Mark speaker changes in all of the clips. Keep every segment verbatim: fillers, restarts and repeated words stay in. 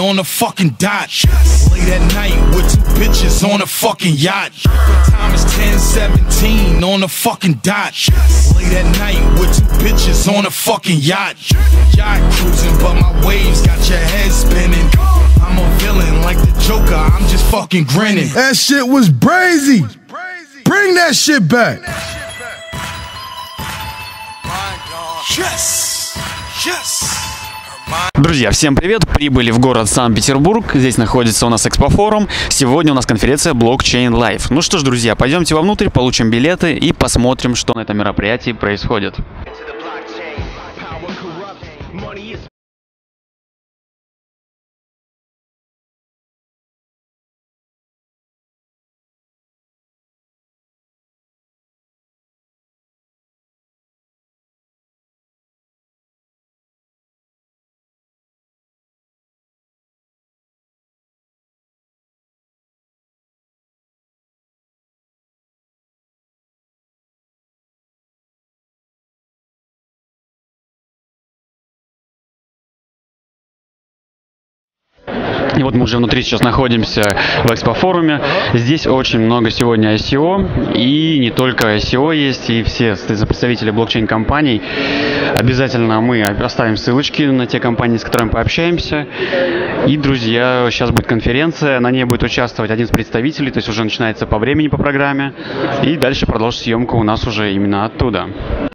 Speaker 1: on the fucking dot. Late at night with two bitches on a fucking yacht. Time is ten seventeen on the fucking dot. Late at night with two bitches on a fucking yacht. Yacht cruising, but my waves got your head spinning. I'm a villain like the Joker, I'm just fucking grinning.
Speaker 2: That shit was brazy. Bring that shit back.
Speaker 1: Yes, yes.
Speaker 3: Друзья, всем привет! Прибыли в город Санкт-Петербург. Здесь находится у нас экспофорум. Сегодня у нас конференция Blockchain Live. Ну что ж, друзья, пойдемте вовнутрь, получим билеты и посмотрим, что на этом мероприятии происходит. И вот мы уже внутри сейчас находимся в экспофоруме. Здесь очень много сегодня ай си о, и не только ай си о есть, и все представители блокчейн-компаний. Обязательно мы оставим ссылочки на те компании, с которыми пообщаемся. И, друзья, сейчас будет конференция, на ней будет участвовать один из представителей, то есть уже начинается по времени, по программе. И дальше продолжит съемку у нас уже именно оттуда.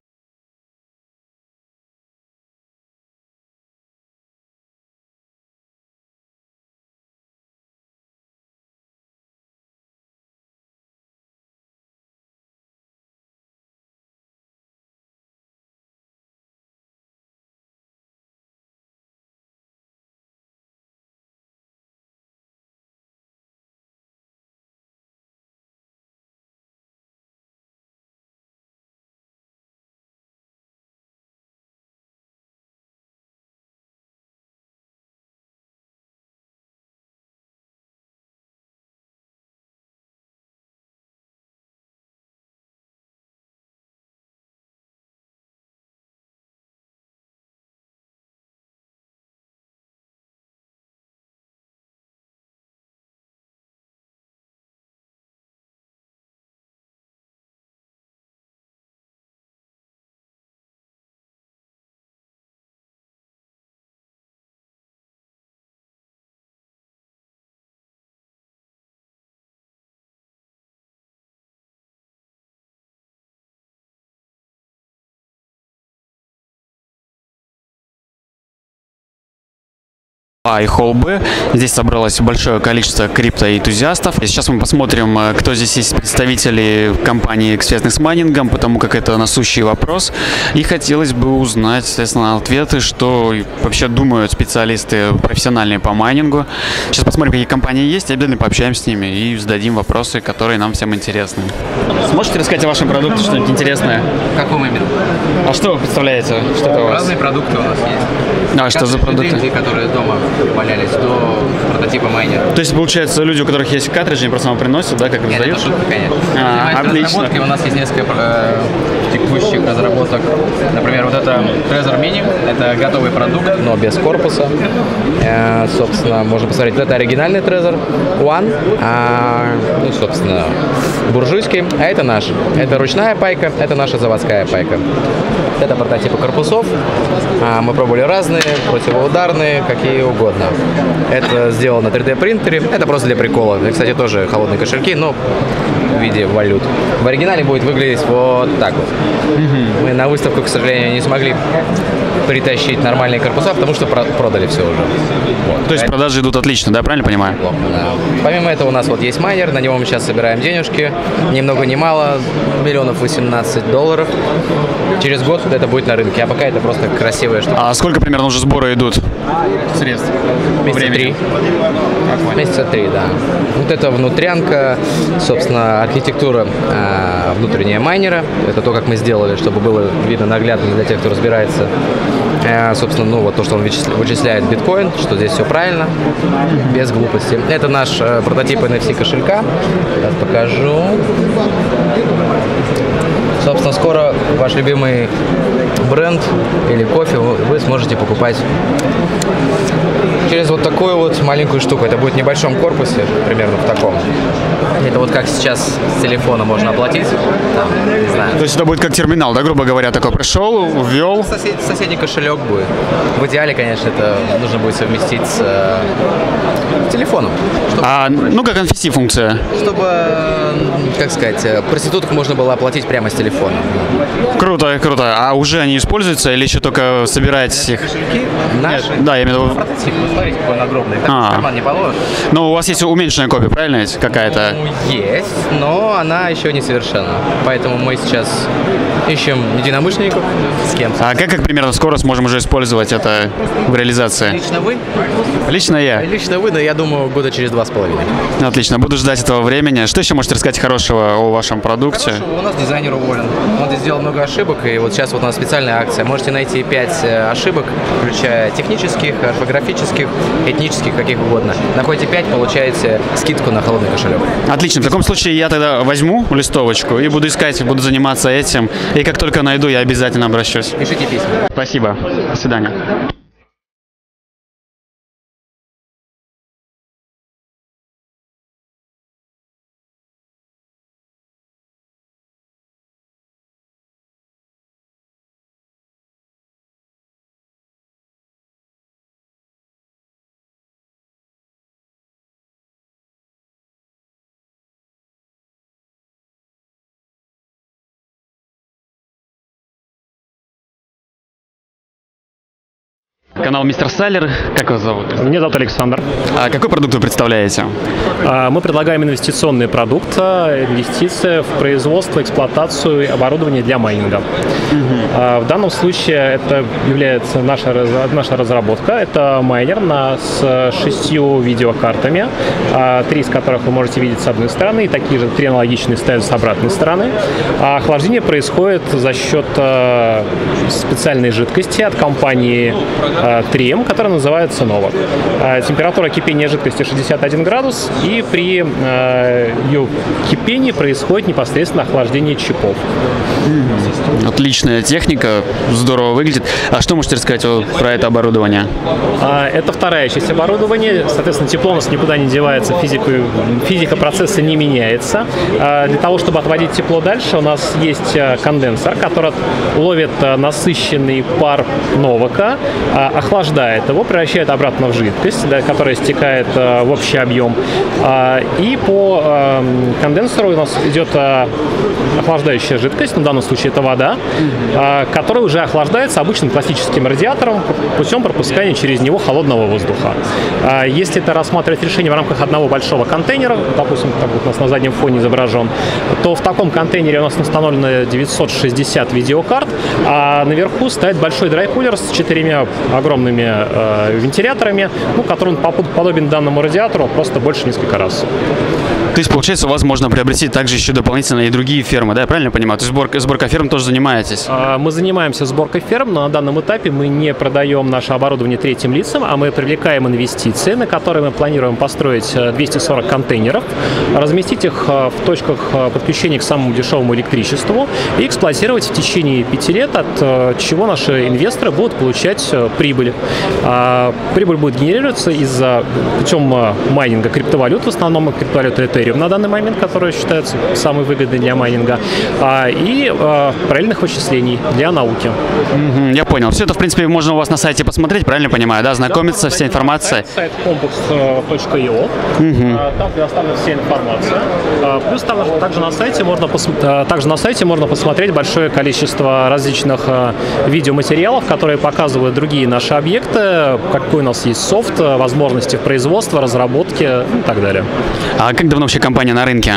Speaker 3: А и холл Б. Здесь собралось большое количество криптоэнтузиастов. И сейчас мы посмотрим, кто здесь есть представители компании, связанных с майнингом, потому как это насущий вопрос. И хотелось бы узнать, соответственно, ответы, что вообще думают специалисты профессиональные по майнингу. Сейчас посмотрим, какие компании есть, и обязательно пообщаемся с ними и зададим вопросы, которые нам всем интересны. Сможете рассказать о вашем продукте что-нибудь интересное?
Speaker 4: Каком именно?
Speaker 3: А что вы представляете? Что это у вас?
Speaker 4: Разные продукты у нас есть.
Speaker 3: А, что за продукты?
Speaker 4: Люди, которые дома валялись до прототипа майнера.
Speaker 3: То есть, получается, люди, у которых есть картриджи, они просто вам приносят, да, как их
Speaker 4: Нет,
Speaker 3: сдают?
Speaker 4: это шутка, конечно.
Speaker 3: А, отлично.
Speaker 4: У нас есть несколько э, текущих разработок. Например, вот это Trezor Mini. Это готовый продукт, но без корпуса. Э, собственно, можно посмотреть. Вот это оригинальный Trezor One. А, ну, собственно, буржуйский. А это наш. Это ручная пайка, это наша заводская пайка. Это прототипы корпусов. А, мы пробовали разные, противоударные, какие угодно. Это сделано на три дэ принтере. Это просто для прикола. Это, кстати, тоже холодные кошельки, но в виде валют. В оригинале будет выглядеть вот так вот. Mm-hmm. Мы на выставку, к сожалению, не смогли притащить нормальные корпуса, потому что продали все уже. Вот.
Speaker 3: То есть продажи идут отлично, да, правильно понимаю?
Speaker 4: Плохо, да. Помимо этого у нас вот есть майнер, на него мы сейчас собираем денежки. Ни много ни мало, миллионов восемнадцать долларов. Через год это будет на рынке, а пока это просто красивая штука.
Speaker 3: А сколько примерно уже сборы идут? Средств?
Speaker 4: Месяца три. Месяца три, да. Вот это внутрянка, собственно, архитектура э, внутренняя майнера. Это то, как мы сделали, чтобы было видно наглядно для тех, кто разбирается. Э, собственно, ну вот то, что он вычисля... вычисляет биткоин, что здесь все правильно, без глупости. Это наш э, прототип эн эф си кошелька. Сейчас покажу. Собственно, скоро ваш любимый бренд или кофе вы сможете покупать через вот такую вот маленькую штуку. Это будет в небольшом корпусе, примерно в таком. Это вот как сейчас с телефона можно оплатить, там, не знаю.
Speaker 3: То есть это будет как терминал, да, грубо говоря, такой пришел, ввел.
Speaker 4: Сосед, соседний кошелек будет. В идеале, конечно, это нужно будет совместить с э, телефоном. Чтобы,
Speaker 3: А, ну как эн эф си-функция?
Speaker 4: Чтобы, как сказать, проституток можно было оплатить прямо с телефона.
Speaker 3: Круто, круто. А уже они используются или еще только собираетесь их?
Speaker 4: Кошельки наши.
Speaker 3: Нет, да, я имею в виду.
Speaker 4: Прототип, смотрите, какой он огромный. Так
Speaker 3: А.
Speaker 4: в карман не положишь.
Speaker 3: Но у вас есть уменьшенная копия, правильно ведь? Какая-то?
Speaker 4: Ну, есть, но она еще не совершенна. Поэтому мы сейчас ищем единомышленников с кем.
Speaker 3: А как, как примерно скоро сможем уже использовать это в реализации?
Speaker 4: Лично вы?
Speaker 3: Лично я.
Speaker 4: Лично вы, да, я думаю, года через два с половиной.
Speaker 3: Отлично, буду ждать этого времени. Что еще можете рассказать хорошего о вашем продукте?
Speaker 4: Хорошо, у нас дизайнер уволен. Он сделал много ошибок, и вот сейчас вот у нас специальная акция. Можете найти пять э, ошибок, включая технических, орфографических, этнических, каких угодно. Находите пять, получаете скидку на холодный кошелек.
Speaker 3: Отлично, в таком случае я тогда возьму листовочку и буду искать, буду заниматься этим. И как только найду, я обязательно обращусь.
Speaker 4: Пишите письма.
Speaker 3: Спасибо. До свидания. Канал Мистер Салер. Как вас зовут?
Speaker 5: Меня зовут Александр.
Speaker 3: А какой продукт вы представляете?
Speaker 5: А, Мы предлагаем инвестиционный продукт, инвестиции в производство, эксплуатацию и оборудование для майнинга. А, В данном случае это является наша, раз- наша разработка. Это майнер на, с шестью видеокартами, а, три из которых вы можете видеть с одной стороны, и такие же три аналогичные стоят с обратной стороны. А охлаждение происходит за счет а, специальной жидкости от компании а, три эм, которая называется Novak. А, Температура кипения жидкости шестьдесят один градус, и при э, ее кипении происходит непосредственно охлаждение чипов.
Speaker 3: Отличная техника, здорово выглядит. А что можете рассказать о- про это оборудование?
Speaker 5: А, Это вторая часть оборудования. Соответственно, тепло у нас никуда не девается, физику, физика процесса не меняется. А, Для того, чтобы отводить тепло дальше, у нас есть а, конденсор, который ловит а, насыщенный пар Новака, а, охлаждает его, превращает обратно в жидкость, да, которая стекает а, в общий объем. А, И по а, конденсору у нас идет а, охлаждающая жидкость, в данном случае это вода, а, которая уже охлаждается обычным классическим радиатором путем пропускания через него холодного воздуха. А, Если это рассматривать решение в рамках одного большого контейнера, допустим, как вот у нас на заднем фоне изображен, то в таком контейнере у нас установлено девятьсот шестьдесят видеокарт, а наверху стоит большой драйкулер с четырьмя огромными э, вентиляторами, ну, который попу- подобен данному радиатору, просто больше несколько раз.
Speaker 3: То есть, получается, у вас можно приобрести также еще дополнительно и другие фермы, да, я правильно понимаю? То есть сборка, сборка ферм тоже занимаетесь?
Speaker 5: А, Мы занимаемся сборкой ферм, но на данном этапе мы не продаем наше оборудование третьим лицам, а мы привлекаем инвестиции, на которые мы планируем построить э, двести сорок контейнеров, разместить их э, в точках э, подключения к самому дешевому электричеству и эксплуатировать в течение пяти лет, от э, чего наши инвесторы будут получать э, прибыль. А, Прибыль будет генерироваться из-за путем э, майнинга криптовалют, в основном криптовалюта Ethereum на данный момент, которая считается самой выгодной для майнинга, а, и э, параллельных вычислений для науки.
Speaker 3: Мгм, я понял. Все это, в принципе, можно у вас на сайте посмотреть, правильно понимаю, да? Знакомиться, вся информация.
Speaker 5: Сайт комплекс точка ай о. А, Там предоставлена вся информация. А, Плюс там также на сайте можно пос- а, также на сайте можно посмотреть большое количество различных а, видеоматериалов, которые показывают другие наши объекты, какой у нас есть софт, а, возможности производства, разработки и так далее.
Speaker 3: А как давно вообще компания на рынке?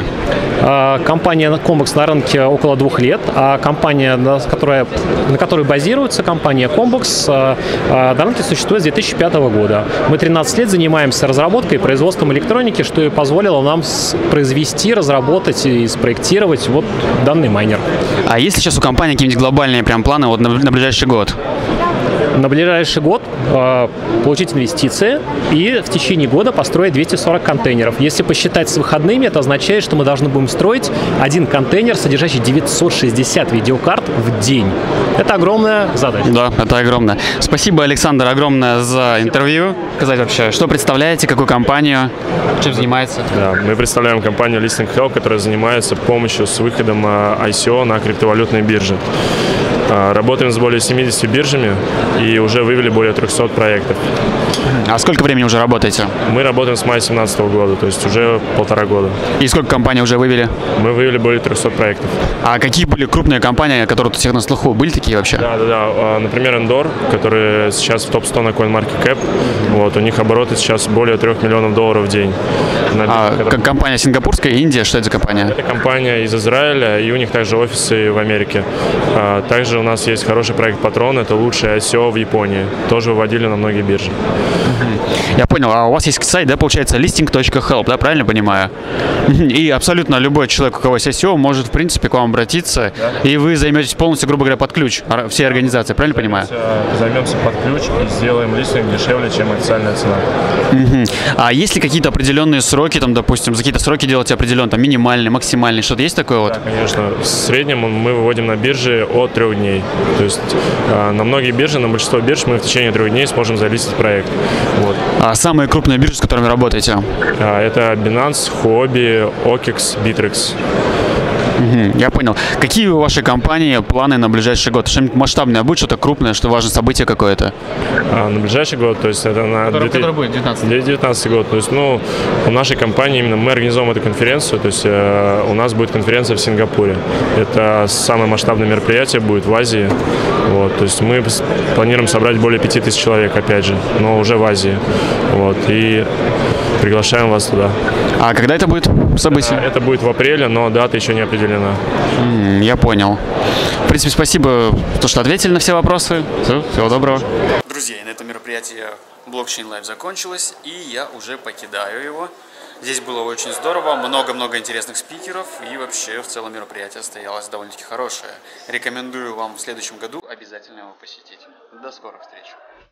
Speaker 5: А, Компания Combox на рынке около двух лет, а компания, на которой, на которой базируется компания Combox, а, а, на рынке существует с две тысячи пятого года. Мы тринадцать лет занимаемся разработкой и производством электроники, что и позволило нам с- произвести, разработать и спроектировать вот данный майнер.
Speaker 3: А есть ли сейчас у компании какие-нибудь глобальные прям планы вот на, на ближайший год?
Speaker 5: на ближайший год э, получить инвестиции и в течение года построить двести сорок контейнеров. Если посчитать с выходными, это означает, что мы должны будем строить один контейнер, содержащий девятьсот шестьдесят видеокарт в день. Это огромная задача.
Speaker 3: Да, это огромное. Спасибо, Александр, огромное за интервью. Сказать вообще, что представляете, какую компанию, чем занимается?
Speaker 6: Да, мы представляем компанию Listing Help, которая занимается помощью с выходом ай си о на криптовалютные биржи. Работаем с более семьюдесятью биржами и уже вывели более трехсот проектов.
Speaker 3: А сколько времени уже работаете?
Speaker 6: Мы работаем с мая две тысячи семнадцатого года, то есть уже полтора года.
Speaker 3: И сколько компаний уже вывели?
Speaker 6: Мы вывели более трехсот проектов.
Speaker 3: А какие были крупные компании, которые у всех на слуху? Были такие вообще?
Speaker 6: Да, да, да. Например, Endor, который сейчас в топ сто на CoinMarketCap. Вот, у них обороты сейчас более трех миллионов долларов в день.
Speaker 3: А, как компания сингапурская, Индия, что это за компания?
Speaker 6: Это компания из Израиля, и у них также офисы в Америке. А, также у нас есть хороший проект Patron, это лучшее ай си о в Японии. Тоже выводили на многие биржи.
Speaker 3: Я понял, а у вас есть сайт, да, получается, listing точка help, да, правильно понимаю? И абсолютно любой человек, у кого есть ай си о, может, в принципе, к вам обратиться, да. И вы займетесь полностью, грубо говоря, под ключ всей организации, правильно
Speaker 6: займемся,
Speaker 3: понимаю?
Speaker 6: Займемся под ключ и сделаем листинг дешевле, чем официальная цена.
Speaker 3: Угу. А есть ли какие-то определенные сроки, там, допустим, за какие-то сроки делаете определенно, там, минимальные, максимальные, что-то есть такое?
Speaker 6: Да,
Speaker 3: вот?
Speaker 6: конечно. В среднем мы выводим на биржи от трех дней. То есть на многие биржи, на большинство бирж мы в течение трех дней сможем залистить проект. Вот.
Speaker 3: А самые крупные биржи, с которыми работаете?
Speaker 6: Это Binance, Huobi, окикс, Bittrex.
Speaker 3: Угу, я понял. Какие у вашей компании планы на ближайший год? Что-нибудь масштабное будет, что-то крупное, что важное событие какое-то?
Speaker 6: А, на ближайший год, то есть это на
Speaker 3: который, который будет девятнадцатый.
Speaker 6: девятнадцатый год. То есть, ну, у нашей компании именно мы организуем эту конференцию, то есть э, у нас будет конференция в Сингапуре. Это самое масштабное мероприятие будет в Азии. Вот, то есть мы планируем собрать более пяти тысяч человек, опять же, но уже в Азии. Вот, и приглашаем вас туда.
Speaker 3: А когда это будет событие?
Speaker 6: Это будет в апреле, но дата еще не определена.
Speaker 3: Mm, я понял. В принципе, спасибо, то, что ответили на все вопросы. Все, всего доброго. Друзья, на этом мероприятие Blockchain Live закончилось, и я уже покидаю его. Здесь было очень здорово, много-много интересных спикеров, и вообще в целом мероприятие состоялось довольно-таки хорошее. Рекомендую вам в следующем году обязательно его посетить. До скорых встреч!